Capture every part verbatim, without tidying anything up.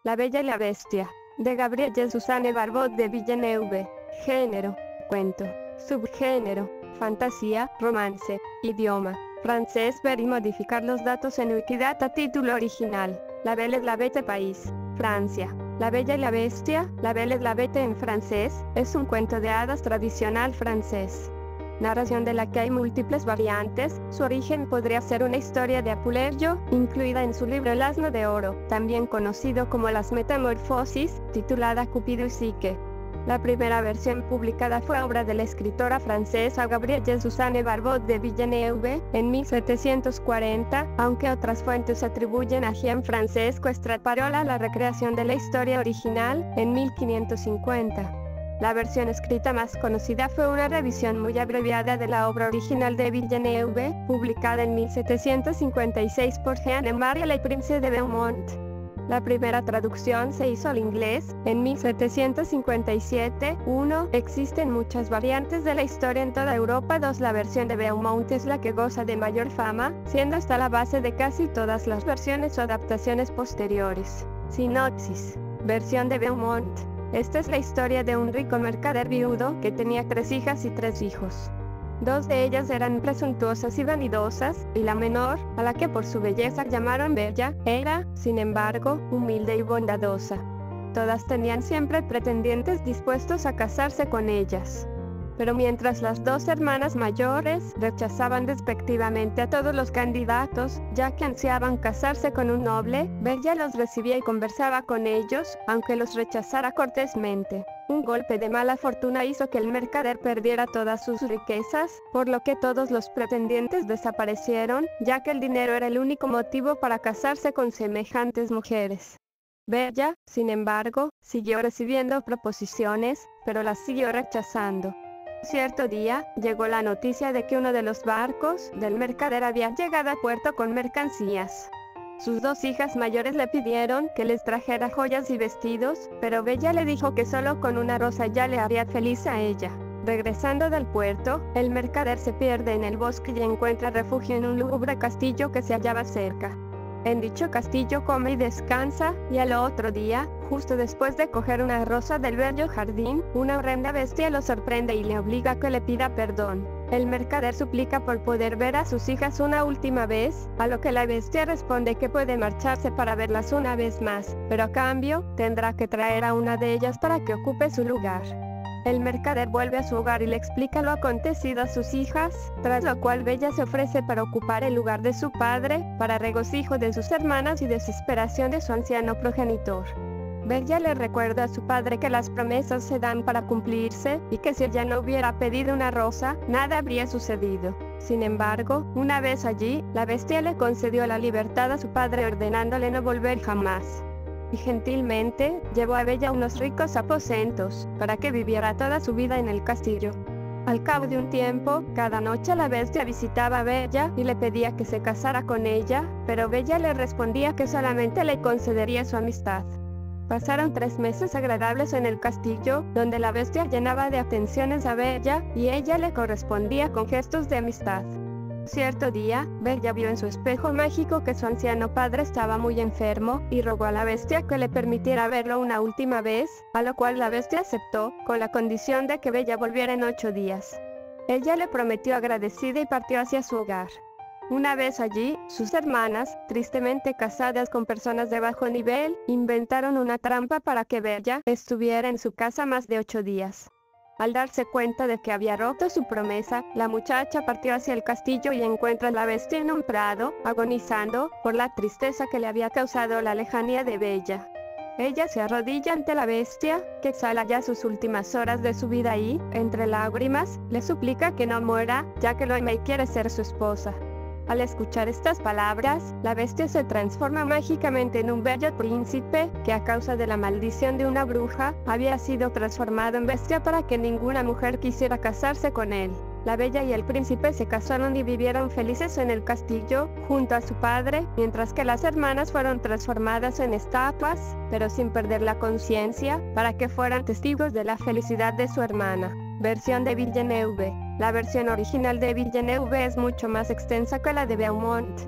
La Bella y la Bestia, de Gabrielle Suzanne Barbot de Villeneuve. Género, cuento. Subgénero, fantasía, romance. Idioma, francés. Ver y modificar los datos en Wikidata. Título original: La Belle et la Bête, país, Francia. La Bella y la Bestia, La Belle et la Bête en francés, es un cuento de hadas tradicional francés. Narración de la que hay múltiples variantes. Su origen podría ser una historia de Apuleyo, incluida en su libro El asno de oro, también conocido como Las Metamorfosis, titulada Cupido y Psique. La primera versión publicada fue obra de la escritora francesa Gabrielle Suzanne Barbot de Villeneuve, en mil setecientos cuarenta, aunque otras fuentes atribuyen a Jean-Francesco Straparola la recreación de la historia original, en mil quinientos cincuenta. La versión escrita más conocida fue una revisión muy abreviada de la obra original de Villeneuve, publicada en mil setecientos cincuenta y seis por Jean-Marie Le Prince de Beaumont. La primera traducción se hizo al inglés, en mil setecientos cincuenta y siete. uno. Existen muchas variantes de la historia en toda Europa. dos. La versión de Beaumont es la que goza de mayor fama, siendo esta la base de casi todas las versiones o adaptaciones posteriores. Sinopsis. Versión de Beaumont. Esta es la historia de un rico mercader viudo que tenía tres hijas y tres hijos. Dos de ellas eran presuntuosas y vanidosas, y la menor, a la que por su belleza llamaron Bella, era, sin embargo, humilde y bondadosa. Todas tenían siempre pretendientes dispuestos a casarse con ellas. Pero mientras las dos hermanas mayores rechazaban despectivamente a todos los candidatos, ya que ansiaban casarse con un noble, Bella los recibía y conversaba con ellos, aunque los rechazara cortésmente. Un golpe de mala fortuna hizo que el mercader perdiera todas sus riquezas, por lo que todos los pretendientes desaparecieron, ya que el dinero era el único motivo para casarse con semejantes mujeres. Bella, sin embargo, siguió recibiendo proposiciones, pero las siguió rechazando. Cierto día, llegó la noticia de que uno de los barcos del mercader había llegado a puerto con mercancías. Sus dos hijas mayores le pidieron que les trajera joyas y vestidos, pero Bella le dijo que solo con una rosa ya le haría feliz a ella. Regresando del puerto, el mercader se pierde en el bosque y encuentra refugio en un lúgubre castillo que se hallaba cerca. En dicho castillo come y descansa, y al otro día, justo después de coger una rosa del bello jardín, una horrenda bestia lo sorprende y le obliga a que le pida perdón. El mercader suplica por poder ver a sus hijas una última vez, a lo que la bestia responde que puede marcharse para verlas una vez más, pero a cambio, tendrá que traer a una de ellas para que ocupe su lugar. El mercader vuelve a su hogar y le explica lo acontecido a sus hijas, tras lo cual Bella se ofrece para ocupar el lugar de su padre, para regocijo de sus hermanas y desesperación de su anciano progenitor. Bella le recuerda a su padre que las promesas se dan para cumplirse, y que si ella no hubiera pedido una rosa, nada habría sucedido. Sin embargo, una vez allí, la bestia le concedió la libertad a su padre ordenándole no volver jamás. Y gentilmente, llevó a Bella a unos ricos aposentos, para que viviera toda su vida en el castillo. Al cabo de un tiempo, cada noche la bestia visitaba a Bella y le pedía que se casara con ella, pero Bella le respondía que solamente le concedería su amistad. Pasaron tres meses agradables en el castillo, donde la bestia llenaba de atenciones a Bella, y ella le correspondía con gestos de amistad. Cierto día, Bella vio en su espejo mágico que su anciano padre estaba muy enfermo, y rogó a la bestia que le permitiera verlo una última vez, a lo cual la bestia aceptó, con la condición de que Bella volviera en ocho días. Ella le prometió agradecida y partió hacia su hogar. Una vez allí, sus hermanas, tristemente casadas con personas de bajo nivel, inventaron una trampa para que Bella estuviera en su casa más de ocho días. Al darse cuenta de que había roto su promesa, la muchacha partió hacia el castillo y encuentra a la bestia en un prado, agonizando, por la tristeza que le había causado la lejanía de Bella. Ella se arrodilla ante la bestia, que exhala ya sus últimas horas de su vida y, entre lágrimas, le suplica que no muera, ya que lo ama y quiere ser su esposa. Al escuchar estas palabras, la bestia se transforma mágicamente en un bello príncipe, que a causa de la maldición de una bruja, había sido transformado en bestia para que ninguna mujer quisiera casarse con él. La bella y el príncipe se casaron y vivieron felices en el castillo, junto a su padre, mientras que las hermanas fueron transformadas en estatuas, pero sin perder la conciencia, para que fueran testigos de la felicidad de su hermana. Versión de Villeneuve. La versión original de Villeneuve es mucho más extensa que la de Beaumont.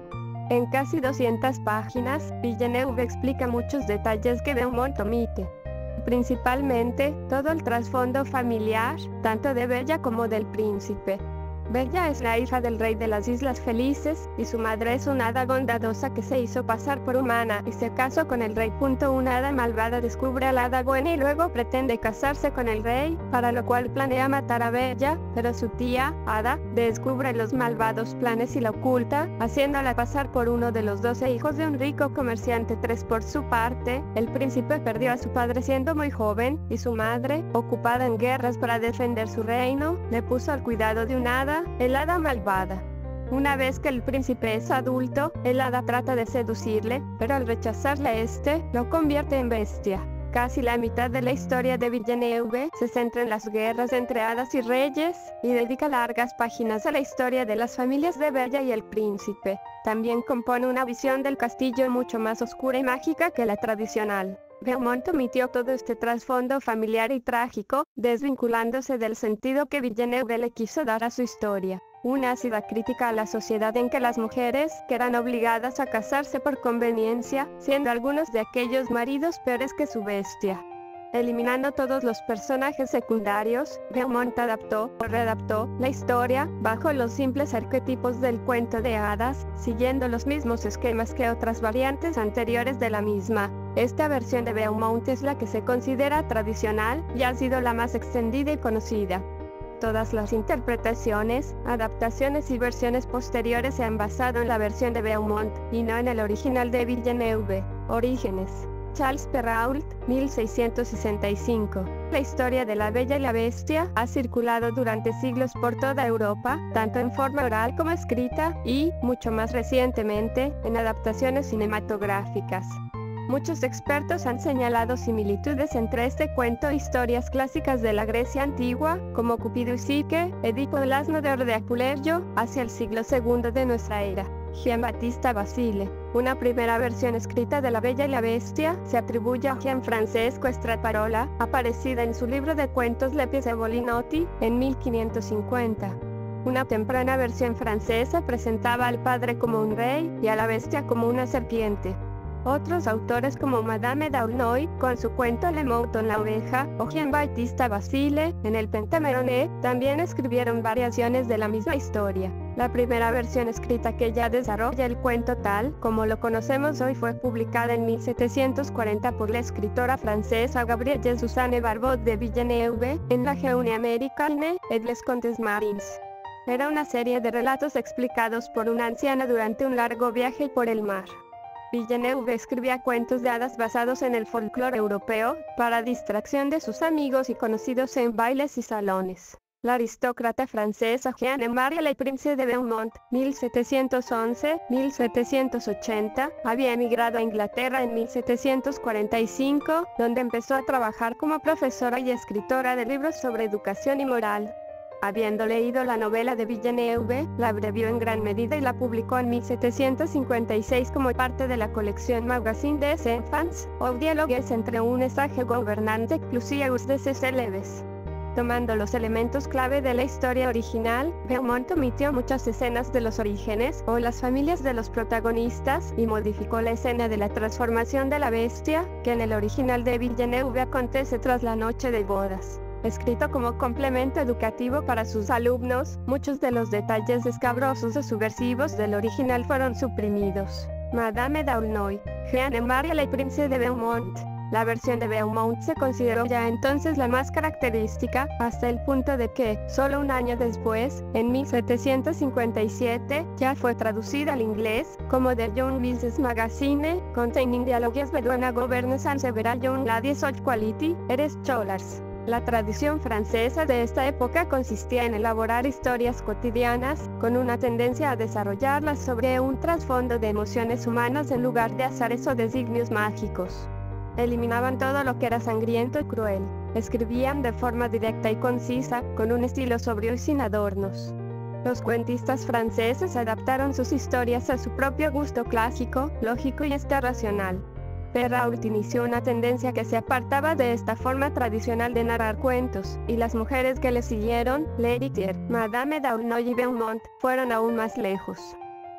En casi doscientas páginas, Villeneuve explica muchos detalles que Beaumont omite. Principalmente, todo el trasfondo familiar, tanto de Bella como del príncipe. Bella es la hija del rey de las Islas Felices, y su madre es una hada bondadosa que se hizo pasar por humana y se casó con el rey. Una hada malvada descubre a la hada buena y luego pretende casarse con el rey, para lo cual planea matar a Bella, pero su tía, Hada, descubre los malvados planes y la oculta, haciéndola pasar por uno de los doce hijos de un rico comerciante. tres Por su parte, el príncipe perdió a su padre siendo muy joven, y su madre, ocupada en guerras para defender su reino, le puso al cuidado de una hada, el hada malvada. Una vez que el príncipe es adulto, el hada trata de seducirle, pero al rechazarle este, lo convierte en bestia. Casi la mitad de la historia de Villeneuve se centra en las guerras entre hadas y reyes, y dedica largas páginas a la historia de las familias de Bella y el príncipe. También compone una visión del castillo mucho más oscura y mágica que la tradicional. Beaumont omitió todo este trasfondo familiar y trágico, desvinculándose del sentido que Villeneuve le quiso dar a su historia. Una ácida crítica a la sociedad en que las mujeres que eran obligadas a casarse por conveniencia, siendo algunos de aquellos maridos peores que su bestia. Eliminando todos los personajes secundarios, Beaumont adaptó o readaptó la historia bajo los simples arquetipos del cuento de hadas, siguiendo los mismos esquemas que otras variantes anteriores de la misma. Esta versión de Beaumont es la que se considera tradicional y ha sido la más extendida y conocida. Todas las interpretaciones, adaptaciones y versiones posteriores se han basado en la versión de Beaumont, y no en el original de Villeneuve. Orígenes. Charles Perrault, mil seiscientos sesenta y cinco. La historia de La Bella y la Bestia ha circulado durante siglos por toda Europa, tanto en forma oral como escrita, y, mucho más recientemente, en adaptaciones cinematográficas. Muchos expertos han señalado similitudes entre este cuento e historias clásicas de la Grecia antigua, como Cupido y Psique, Edipo el asno de oro de Apuleyo, hacia el siglo segundo de nuestra era. Gian Battista Basile. Una primera versión escrita de La Bella y la Bestia se atribuye a Gianfrancesco Straparola, aparecida en su libro de cuentos Le Pièce Bolinotti, en mil quinientos cincuenta. Una temprana versión francesa presentaba al padre como un rey, y a la bestia como una serpiente. Otros autores como Madame d'Aulnoy, con su cuento Le Mouton la oveja, o Gian-Battista Basile, en el Pentamerone, también escribieron variaciones de la misma historia. La primera versión escrita que ya desarrolla el cuento tal como lo conocemos hoy fue publicada en mil setecientos cuarenta por la escritora francesa Gabrielle Suzanne Barbot de Villeneuve, en la Jeune Americaine et les Contes Marins. Era una serie de relatos explicados por una anciana durante un largo viaje por el mar. Villeneuve escribía cuentos de hadas basados en el folclore europeo, para distracción de sus amigos y conocidos en bailes y salones. La aristócrata francesa Jeanne-Marie Le Prince de Beaumont, mil setecientos once a mil setecientos ochenta, había emigrado a Inglaterra en mil setecientos cuarenta y cinco, donde empezó a trabajar como profesora y escritora de libros sobre educación y moral. Habiendo leído la novela de Villeneuve, la abrevió en gran medida y la publicó en mil setecientos cincuenta y seis como parte de la colección Magazine des Enfants, o Dialogues entre un sage gouvernante plusieurs de ses élèves. Tomando los elementos clave de la historia original, Beaumont omitió muchas escenas de los orígenes o las familias de los protagonistas y modificó la escena de la transformación de la bestia, que en el original de Villeneuve acontece tras la noche de bodas. Escrito como complemento educativo para sus alumnos, muchos de los detalles escabrosos o subversivos del original fueron suprimidos. Madame d'Aulnoy, Jeanne-Marie Le Prince de Beaumont. La versión de Beaumont se consideró ya entonces la más característica, hasta el punto de que, solo un año después, en mil setecientos cincuenta y siete, ya fue traducida al inglés, como The Young Business Magazine, containing dialogues between a governess and several young ladies of quality, et scholars. La tradición francesa de esta época consistía en elaborar historias cotidianas, con una tendencia a desarrollarlas sobre un trasfondo de emociones humanas en lugar de azares o designios mágicos. Eliminaban todo lo que era sangriento y cruel. Escribían de forma directa y concisa, con un estilo sobrio y sin adornos. Los cuentistas franceses adaptaron sus historias a su propio gusto clásico, lógico y hasta racional. Perrault inició una tendencia que se apartaba de esta forma tradicional de narrar cuentos, y las mujeres que le siguieron, L'Héritier, Madame d'Aulnoy y Beaumont, fueron aún más lejos.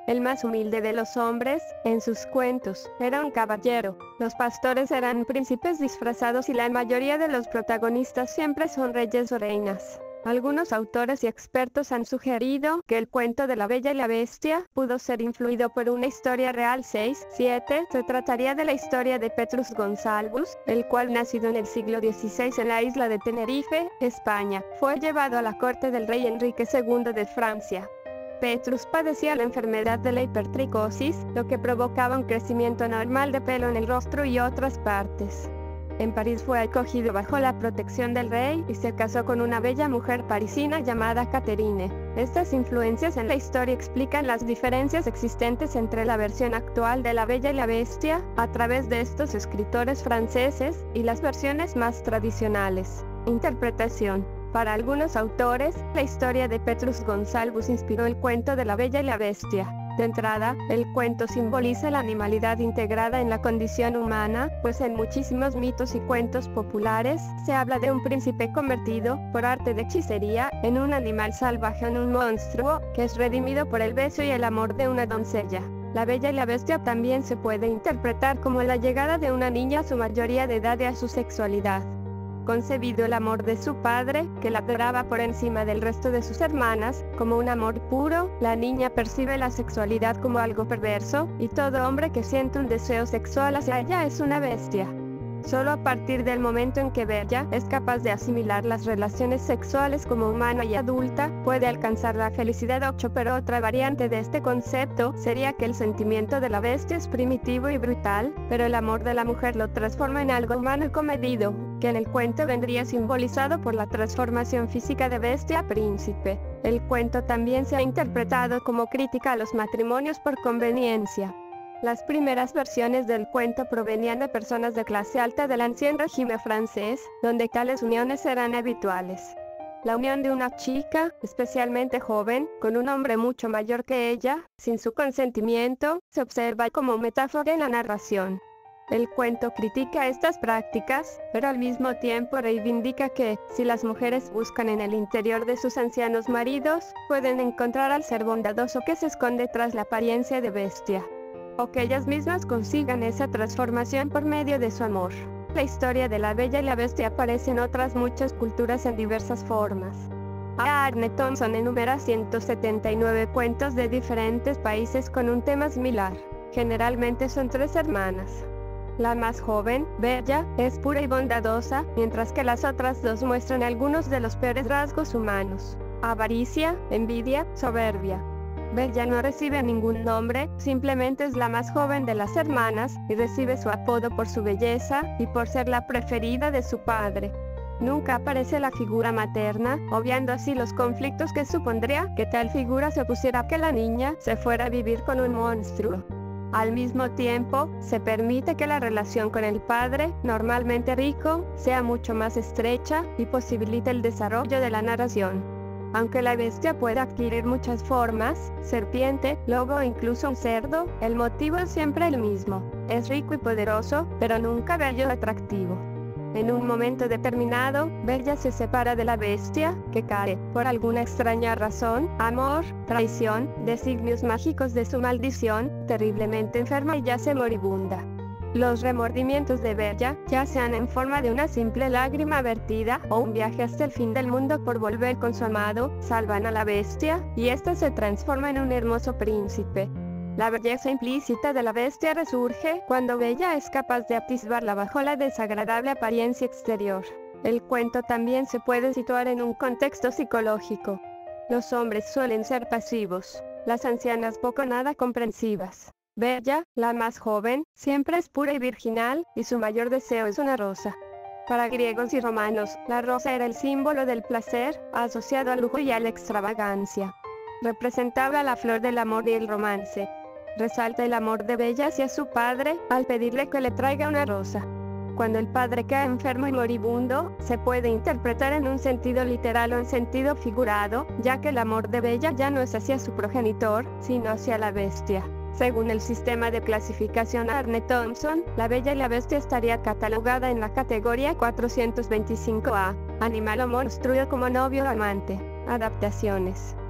el más humilde de los hombres, en sus cuentos, era un caballero. Los pastores eran príncipes disfrazados y la mayoría de los protagonistas siempre son reyes o reinas. Algunos autores y expertos han sugerido que el cuento de la Bella y la Bestia pudo ser influido por una historia real. seis siete Se trataría de la historia de Petrus Gonsalvus, el cual, nacido en el siglo dieciséis en la isla de Tenerife, España, fue llevado a la corte del rey Enrique segundo de Francia. Petrus padecía la enfermedad de la hipertricosis, lo que provocaba un crecimiento anormal de pelo en el rostro y otras partes. En París fue acogido bajo la protección del rey y se casó con una bella mujer parisina llamada Catherine. Estas influencias en la historia explican las diferencias existentes entre la versión actual de La Bella y la Bestia, a través de estos escritores franceses, y las versiones más tradicionales. Interpretación. Para algunos autores, la historia de Petrus Gonsalvus inspiró el cuento de La Bella y la Bestia. De entrada, el cuento simboliza la animalidad integrada en la condición humana, pues en muchísimos mitos y cuentos populares, se habla de un príncipe convertido, por arte de hechicería, en un animal salvaje o en un monstruo, que es redimido por el beso y el amor de una doncella. La Bella y la Bestia también se puede interpretar como la llegada de una niña a su mayoría de edad y a su sexualidad. Concebido el amor de su padre, que la adoraba por encima del resto de sus hermanas, como un amor puro, la niña percibe la sexualidad como algo perverso, y todo hombre que siente un deseo sexual hacia ella es una bestia. Solo a partir del momento en que Bella es capaz de asimilar las relaciones sexuales como humana y adulta, puede alcanzar la felicidad. ocho Pero otra variante de este concepto sería que el sentimiento de la bestia es primitivo y brutal, pero el amor de la mujer lo transforma en algo humano y comedido, que en el cuento vendría simbolizado por la transformación física de bestia a príncipe. El cuento también se ha interpretado como crítica a los matrimonios por conveniencia. Las primeras versiones del cuento provenían de personas de clase alta del ancien régimen francés, donde tales uniones eran habituales. La unión de una chica, especialmente joven, con un hombre mucho mayor que ella, sin su consentimiento, se observa como metáfora en la narración. El cuento critica estas prácticas, pero al mismo tiempo reivindica que, si las mujeres buscan en el interior de sus ancianos maridos, pueden encontrar al ser bondadoso que se esconde tras la apariencia de bestia, o que ellas mismas consigan esa transformación por medio de su amor. La historia de la Bella y la Bestia aparece en otras muchas culturas en diversas formas. Arne Thompson enumera ciento setenta y nueve cuentos de diferentes países con un tema similar. Generalmente son tres hermanas. La más joven, Bella, es pura y bondadosa, mientras que las otras dos muestran algunos de los peores rasgos humanos: avaricia, envidia, soberbia. Bella no recibe ningún nombre, simplemente es la más joven de las hermanas, y recibe su apodo por su belleza, y por ser la preferida de su padre. Nunca aparece la figura materna, obviando así los conflictos que supondría que tal figura se opusiera a que la niña se fuera a vivir con un monstruo. Al mismo tiempo, se permite que la relación con el padre, normalmente rico, sea mucho más estrecha, y posibilita el desarrollo de la narración. Aunque la bestia puede adquirir muchas formas, serpiente, lobo o incluso un cerdo, el motivo es siempre el mismo: es rico y poderoso, pero nunca bello o atractivo. En un momento determinado, Bella se separa de la bestia, que cae, por alguna extraña razón, amor, traición, designios mágicos de su maldición, terriblemente enferma y yace moribunda. Los remordimientos de Bella, ya sean en forma de una simple lágrima vertida o un viaje hasta el fin del mundo por volver con su amado, salvan a la bestia, y ésta se transforma en un hermoso príncipe. La belleza implícita de la bestia resurge cuando Bella es capaz de atisbarla bajo la desagradable apariencia exterior. El cuento también se puede situar en un contexto psicológico. Los hombres suelen ser pasivos, las ancianas poco o nada comprensivas. Bella, la más joven, siempre es pura y virginal, y su mayor deseo es una rosa. Para griegos y romanos, la rosa era el símbolo del placer, asociado al lujo y a la extravagancia. Representaba la flor del amor y el romance. Resalta el amor de Bella hacia su padre, al pedirle que le traiga una rosa. Cuando el padre cae enfermo y moribundo, se puede interpretar en un sentido literal o en sentido figurado, ya que el amor de Bella ya no es hacia su progenitor, sino hacia la bestia. Según el sistema de clasificación Arne Thompson, la Bella y la Bestia estaría catalogada en la categoría cuatrocientos veinticinco A, animal o monstruo como novio o amante. Adaptaciones.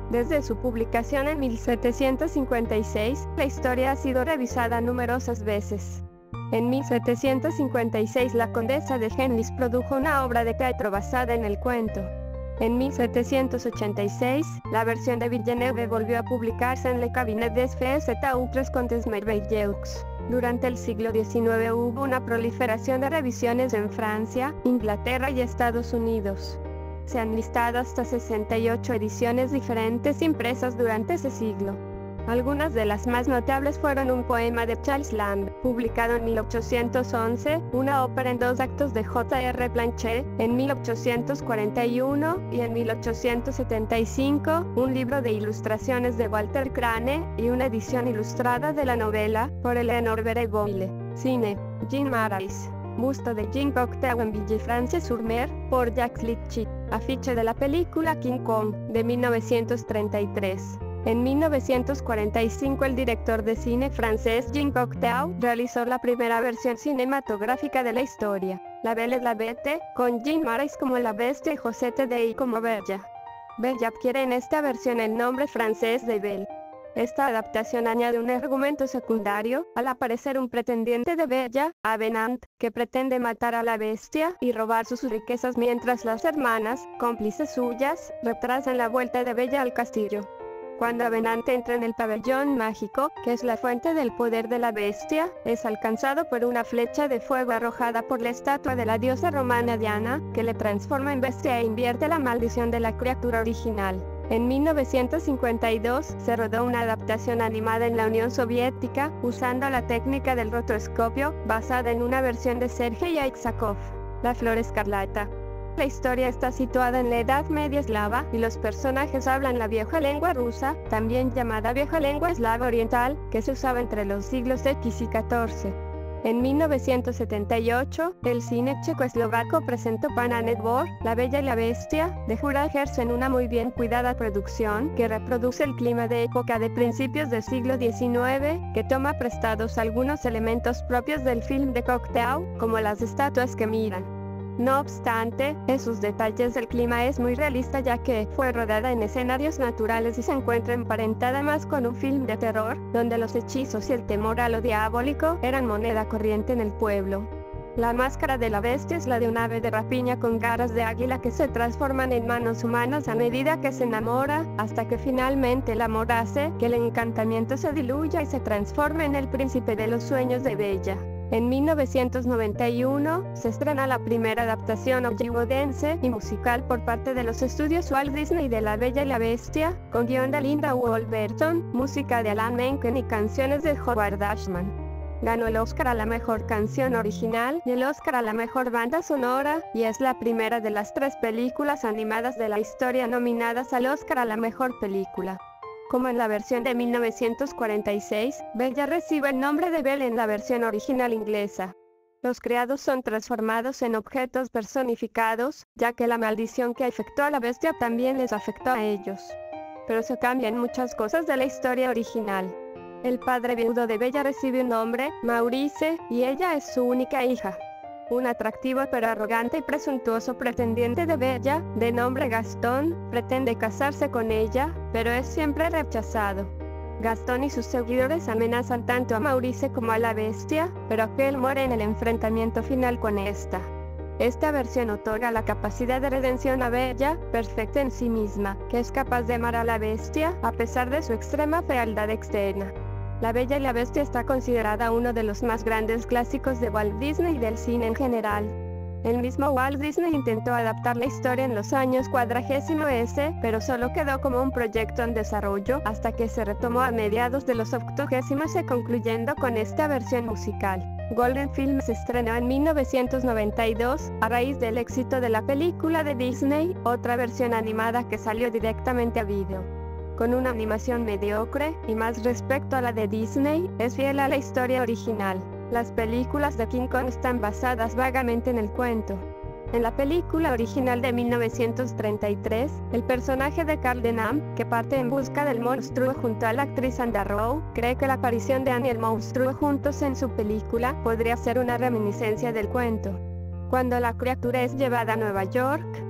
Desde su publicación en mil setecientos cincuenta y seis, la historia ha sido revisada numerosas veces. En mil setecientos cincuenta y seis la condesa de Genlis produjo una obra de teatro basada en el cuento. En mil setecientos ochenta y seis, la versión de Villeneuve volvió a publicarse en Le Cabinet des Faits et autres contes merveilleux. Durante el siglo diecinueve hubo una proliferación de revisiones en Francia, Inglaterra y Estados Unidos. Se han listado hasta sesenta y ocho ediciones diferentes impresas durante ese siglo. Algunas de las más notables fueron un poema de Charles Lamb, publicado en mil ochocientos once, una ópera en dos actos de J R Blanchet, en mil ochocientos cuarenta y uno, y en mil ochocientos setenta y cinco, un libro de ilustraciones de Walter Crane, y una edición ilustrada de la novela, por Eleanor Boyle. Cine, Jean Marais. Busto de Jean Cocteau en Villefranche-sur-Mer, por Jacques Litchi. Afiche de la película King Kong, de mil novecientos treinta y tres. En mil novecientos cuarenta y cinco el director de cine francés Jean Cocteau realizó la primera versión cinematográfica de la historia, La Belle et la Bête, con Jean Marais como la bestia y José Tedei como Bella. Bella adquiere en esta versión el nombre francés de Belle. Esta adaptación añade un argumento secundario, al aparecer un pretendiente de Bella, Avenant, que pretende matar a la bestia y robar sus riquezas mientras las hermanas, cómplices suyas, retrasan la vuelta de Bella al castillo. Cuando Avenant entra en el pabellón mágico, que es la fuente del poder de la bestia, es alcanzado por una flecha de fuego arrojada por la estatua de la diosa romana Diana, que le transforma en bestia e invierte la maldición de la criatura original. En mil novecientos cincuenta y dos, se rodó una adaptación animada en la Unión Soviética, usando la técnica del rotoscopio, basada en una versión de Sergei Isakov, La Flor Escarlata. La historia está situada en la Edad Media eslava, y los personajes hablan la vieja lengua rusa, también llamada vieja lengua eslava oriental, que se usaba entre los siglos X y catorce. En mil novecientos setenta y ocho, el cine checoslovaco presentó Pana Network, La Bella y la Bestia, de Juraj Herz en una muy bien cuidada producción, que reproduce el clima de época de principios del siglo diecinueve, que toma prestados algunos elementos propios del film de Cocteau, como las estatuas que miran. No obstante, en sus detalles el clima es muy realista ya que fue rodada en escenarios naturales y se encuentra emparentada más con un film de terror, donde los hechizos y el temor a lo diabólico eran moneda corriente en el pueblo. La máscara de la bestia es la de un ave de rapiña con garras de águila que se transforman en manos humanas a medida que se enamora, hasta que finalmente el amor hace que el encantamiento se diluya y se transforme en el príncipe de los sueños de Bella. En mil novecientos noventa y uno, se estrena la primera adaptación hollywoodense y musical por parte de los estudios Walt Disney de La Bella y la Bestia, con guion de Linda Wolverton, música de Alan Menken y canciones de Howard Ashman. Ganó el Oscar a la Mejor Canción Original y el Oscar a la Mejor Banda Sonora, y es la primera de las tres películas animadas de la historia nominadas al Oscar a la Mejor Película. Como en la versión de mil novecientos cuarenta y seis, Bella recibe el nombre de Belle en la versión original inglesa. Los criados son transformados en objetos personificados, ya que la maldición que afectó a la bestia también les afectó a ellos. Pero se cambian muchas cosas de la historia original. El padre viudo de Bella recibe un nombre, Maurice, y ella es su única hija. Un atractivo pero arrogante y presuntuoso pretendiente de Bella, de nombre Gastón, pretende casarse con ella, pero es siempre rechazado. Gastón y sus seguidores amenazan tanto a Maurice como a la bestia, pero aquel muere en el enfrentamiento final con esta. Esta versión otorga la capacidad de redención a Bella, perfecta en sí misma, que es capaz de amar a la bestia, a pesar de su extrema fealdad externa. La Bella y la Bestia está considerada uno de los más grandes clásicos de Walt Disney y del cine en general. El mismo Walt Disney intentó adaptar la historia en los años cuadragésimo ese, pero solo quedó como un proyecto en desarrollo, hasta que se retomó a mediados de los octogésimos y concluyendo con esta versión musical. Golden Film se estrenó en mil novecientos noventa y dos, a raíz del éxito de la película de Disney, otra versión animada que salió directamente a video. Con una animación mediocre, y más respecto a la de Disney, es fiel a la historia original. Las películas de King Kong están basadas vagamente en el cuento. En la película original de mil novecientos treinta y tres, el personaje de Carl Denham, que parte en busca del monstruo junto a la actriz Sandra Rowe, cree que la aparición de Annie y el monstruo juntos en su película podría ser una reminiscencia del cuento. Cuando la criatura es llevada a Nueva York,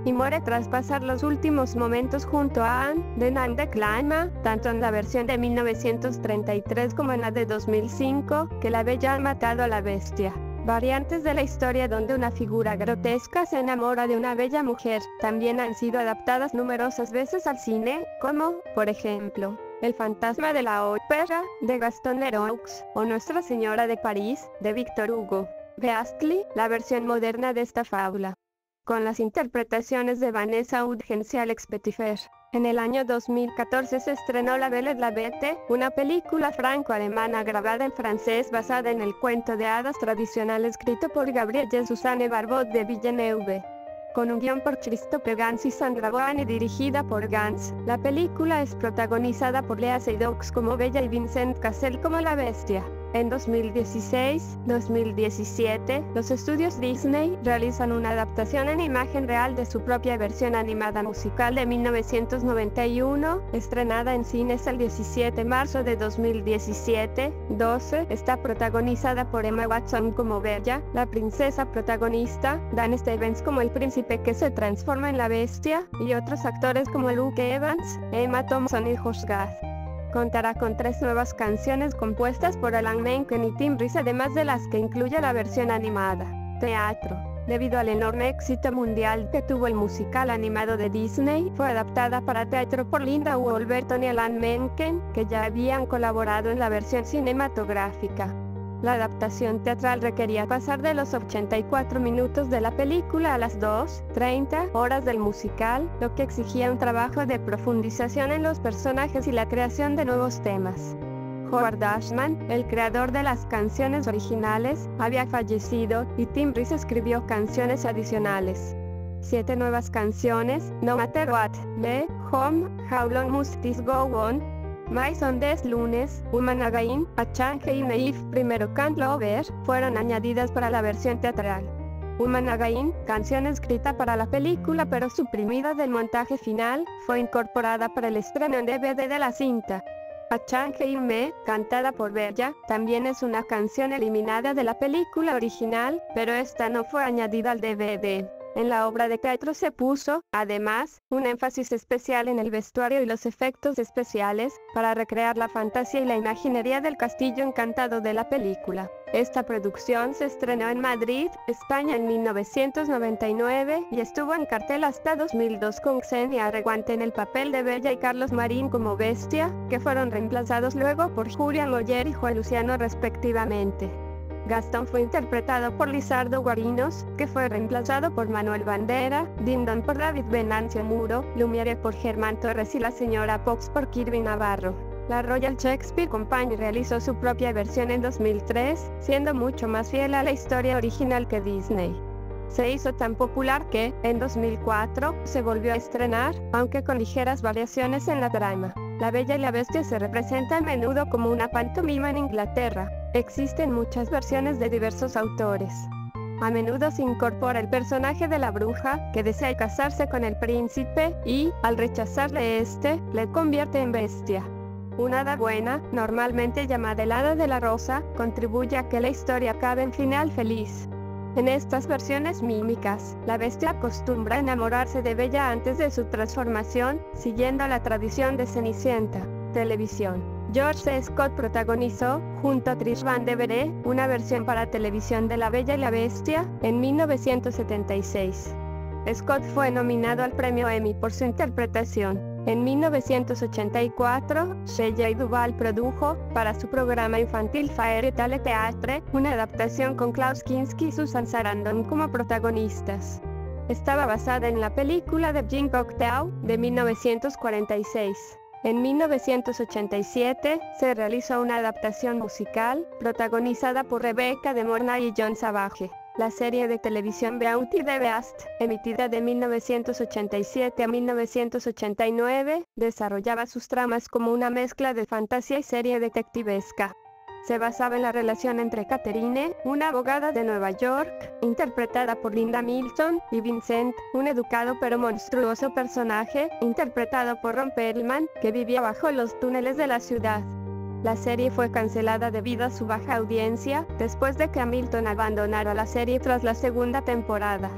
y muere tras pasar los últimos momentos junto a Anne de Nan de Clama, tanto en la versión de mil novecientos treinta y tres como en la de dos mil cinco, que la bella ha matado a la bestia. Variantes de la historia donde una figura grotesca se enamora de una bella mujer, también han sido adaptadas numerosas veces al cine, como, por ejemplo, El fantasma de la ópera, de Gaston Leroux, o Nuestra Señora de París, de Victor Hugo. Beastly, la versión moderna de esta fábula, con las interpretaciones de Vanessa Hudgens y Alex Petitfer. En el año dos mil catorce se estrenó La Belle et la Bête, una película franco-alemana grabada en francés basada en el cuento de hadas tradicional escrito por Gabrielle Suzanne Barbot de Villeneuve, con un guión por Christophe Gans y Sandra Boan y dirigida por Gans. La película es protagonizada por Léa Seydoux como Bella y Vincent Cassel como la bestia. En dos mil dieciséis, dos mil diecisiete, los estudios Disney realizan una adaptación en imagen real de su propia versión animada musical de mil novecientos noventa y uno, estrenada en cines el diecisiete de marzo de dos mil diecisiete. doce, está protagonizada por Emma Watson como Bella, la princesa protagonista, Dan Stevens como el príncipe que se transforma en la bestia, y otros actores como Luke Evans, Emma Thompson y Josh Gad. Contará con tres nuevas canciones compuestas por Alan Menken y Tim Rice, además de las que incluye la versión animada. Teatro. Debido al enorme éxito mundial que tuvo el musical animado de Disney, fue adaptada para teatro por Linda Woolverton y Alan Menken, que ya habían colaborado en la versión cinematográfica. La adaptación teatral requería pasar de los ochenta y cuatro minutos de la película a las dos, treinta horas del musical, lo que exigía un trabajo de profundización en los personajes y la creación de nuevos temas. Howard Ashman, el creador de las canciones originales, había fallecido, y Tim Rice escribió canciones adicionales. Siete nuevas canciones, No Matter What, Le, Home, How Long Must This Go On, My Sundays Lunes, Woman Again, A Change in If, Primero Can't Lover, fueron añadidas para la versión teatral. Woman Again, canción escrita para la película pero suprimida del montaje final, fue incorporada para el estreno en D V D de la cinta. A Change in Me, cantada por Bella, también es una canción eliminada de la película original, pero esta no fue añadida al D V D. En la obra de teatro se puso, además, un énfasis especial en el vestuario y los efectos especiales, para recrear la fantasía y la imaginería del castillo encantado de la película. Esta producción se estrenó en Madrid, España en mil novecientos noventa y nueve, y estuvo en cartel hasta dos mil dos con Xenia Reguante en el papel de Bella y Carlos Marín como Bestia, que fueron reemplazados luego por Julián Moller y Juan Luciano respectivamente. Gastón fue interpretado por Lizardo Guarinos, que fue reemplazado por Manuel Bandera, Dindon por David Venancio Muro, Lumiere por Germán Torres y la señora Pox por Kirby Navarro. La Royal Shakespeare Company realizó su propia versión en dos mil tres, siendo mucho más fiel a la historia original que Disney. Se hizo tan popular que, en dos mil cuatro, se volvió a estrenar, aunque con ligeras variaciones en la trama. La Bella y la Bestia se representa a menudo como una pantomima en Inglaterra. Existen muchas versiones de diversos autores. A menudo se incorpora el personaje de la bruja, que desea casarse con el príncipe, y, al rechazarle este, le convierte en bestia. Una hada buena, normalmente llamada el Hada de la Rosa, contribuye a que la historia acabe en final feliz. En estas versiones mímicas, la bestia acostumbra a enamorarse de Bella antes de su transformación, siguiendo la tradición de Cenicienta. Televisión. George C. Scott protagonizó, junto a Trish Van Devere, una versión para televisión de La Bella y la Bestia, en mil novecientos setenta y seis. Scott fue nominado al premio Emmy por su interpretación. En mil novecientos ochenta y cuatro, Shelley Duvall produjo, para su programa infantil Fairy Tale Theatre, una adaptación con Klaus Kinski y Susan Sarandon como protagonistas. Estaba basada en la película de Jean Cocteau, de mil novecientos cuarenta y seis. En mil novecientos ochenta y siete, se realizó una adaptación musical, protagonizada por Rebecca de Mornay y John Savage. La serie de televisión Beauty and the Beast, emitida de mil novecientos ochenta y siete a mil novecientos ochenta y nueve, desarrollaba sus tramas como una mezcla de fantasía y serie detectivesca. Se basaba en la relación entre Catherine, una abogada de Nueva York, interpretada por Linda Milton, y Vincent, un educado pero monstruoso personaje, interpretado por Ron Perlman, que vivía bajo los túneles de la ciudad. La serie fue cancelada debido a su baja audiencia, después de que Hamilton abandonara la serie tras la segunda temporada.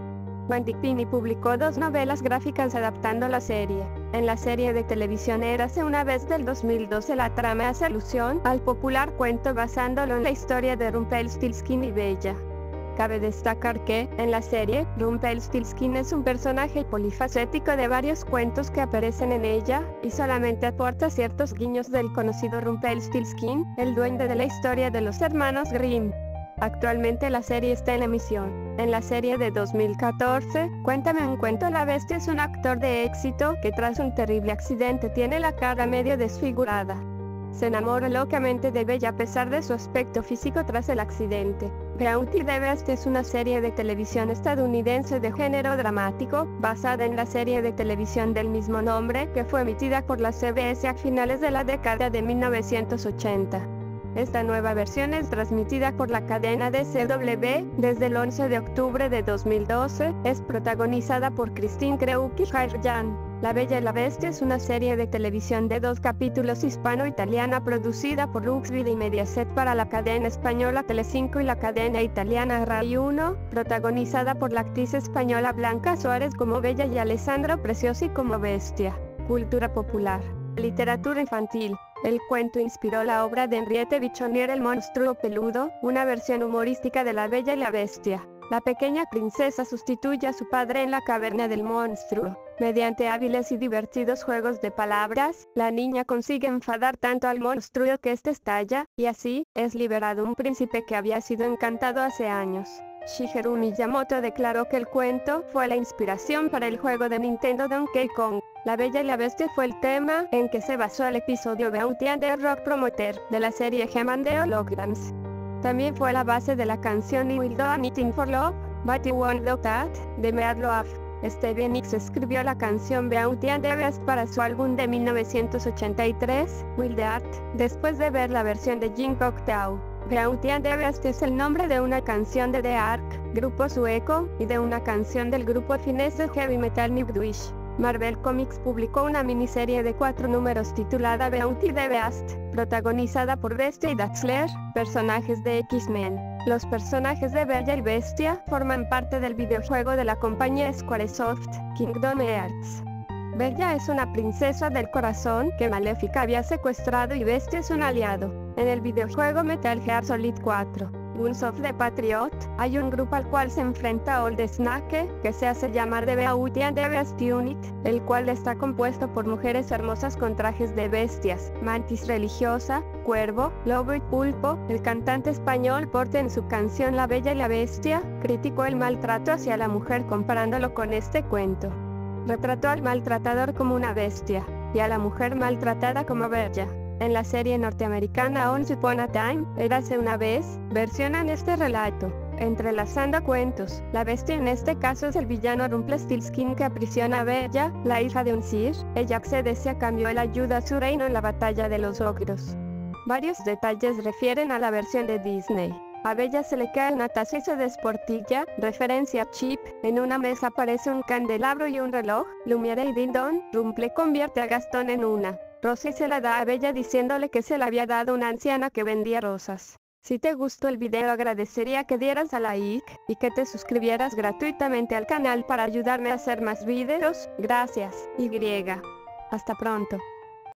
Wendy Pini publicó dos novelas gráficas adaptando la serie. En la serie de televisión Érase una vez del dos mil doce, la trama hace alusión al popular cuento basándolo en la historia de Rumpelstiltskin y Bella. Cabe destacar que, en la serie, Rumpelstiltskin es un personaje polifacético de varios cuentos que aparecen en ella, y solamente aporta ciertos guiños del conocido Rumpelstiltskin, el duende de la historia de los hermanos Grimm. Actualmente la serie está en emisión. En la serie de dos mil catorce, Cuéntame un cuento, la bestia es un actor de éxito que tras un terrible accidente tiene la cara medio desfigurada. Se enamora locamente de Bella a pesar de su aspecto físico tras el accidente. Beauty the Beast es una serie de televisión estadounidense de género dramático, basada en la serie de televisión del mismo nombre, que fue emitida por la C B S a finales de la década de mil novecientos ochenta. Esta nueva versión es transmitida por la cadena de C W desde el once de octubre de dos mil doce, es protagonizada por Christine Kreuk y Jair Jan. La Bella y la Bestia es una serie de televisión de dos capítulos hispano-italiana producida por Lux Video y Mediaset para la cadena española Telecinco y la cadena italiana Rai uno, protagonizada por la actriz española Blanca Suárez como Bella y Alessandro Preciosi como Bestia. Cultura popular. Literatura infantil. El cuento inspiró la obra de Henriette Bichonnier El monstruo peludo, una versión humorística de La Bella y la Bestia. La pequeña princesa sustituye a su padre en la caverna del monstruo. Mediante hábiles y divertidos juegos de palabras, la niña consigue enfadar tanto al monstruo que éste estalla, y así, es liberado un príncipe que había sido encantado hace años. Shigeru Miyamoto declaró que el cuento fue la inspiración para el juego de Nintendo Donkey Kong. La Bella y la Bestia fue el tema en que se basó el episodio Beauty and the Rock Promoter de la serie He-Man de Holograms. También fue la base de la canción I Will Do Anything for Love, But You Won't Do That, de Meatloaf. Stevie Nicks escribió la canción Beauty and the Beast para su álbum de mil novecientos ochenta y tres, Wild Art, después de ver la versión de Jim Cocteau. Beauty and the Beast es el nombre de una canción de The Ark, grupo sueco, y de una canción del grupo finés de heavy metal Nightwish. Marvel Comics publicó una miniserie de cuatro números titulada Beauty the Beast, protagonizada por Bestia y Dazzler, personajes de X-Men. Los personajes de Bella y Bestia forman parte del videojuego de la compañía Squaresoft, Kingdom Hearts. Bella es una princesa del corazón que Maléfica había secuestrado y Bestia es un aliado. En el videojuego Metal Gear Solid cuatro, Guns of the Patriot, hay un grupo al cual se enfrenta Old Snake, que se hace llamar The Beauty and the Beast Unit, el cual está compuesto por mujeres hermosas con trajes de bestias, mantis religiosa, cuervo, lobo y pulpo. El cantante español Porte en su canción La Bella y la Bestia, criticó el maltrato hacia la mujer comparándolo con este cuento. Retrató al maltratador como una bestia, y a la mujer maltratada como bella. En la serie norteamericana Once Upon a Time, Érase una vez, versionan este relato, entrelazando cuentos. La bestia en este caso es el villano Rumpelstiltskin que aprisiona a Bella, la hija de un Sir. Ella accede si a cambio él ayuda a su reino en la batalla de los ogros. Varios detalles refieren a la versión de Disney. A Bella se le cae una taza y se desportilla, referencia a Chip. En una mesa aparece un candelabro y un reloj. Lumiere y Ding Dong. Rumple convierte a Gastón en una. Rosie se la da a Bella diciéndole que se la había dado una anciana que vendía rosas. Si te gustó el video agradecería que dieras a like, y que te suscribieras gratuitamente al canal para ayudarme a hacer más videos. Gracias, Y. Hasta pronto.